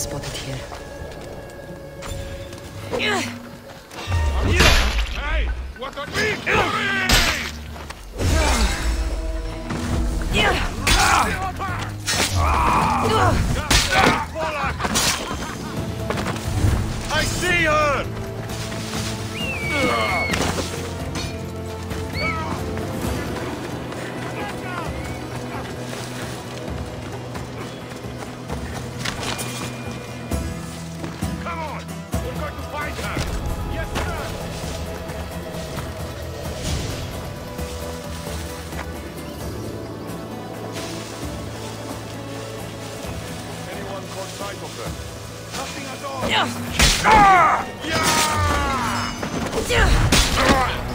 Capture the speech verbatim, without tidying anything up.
spotted here. Hey! What are we doing? I see her! Come on! We're going to find her! Yes, sir! Anyone caught sight of her? Nothing at all! Ah! Yeah!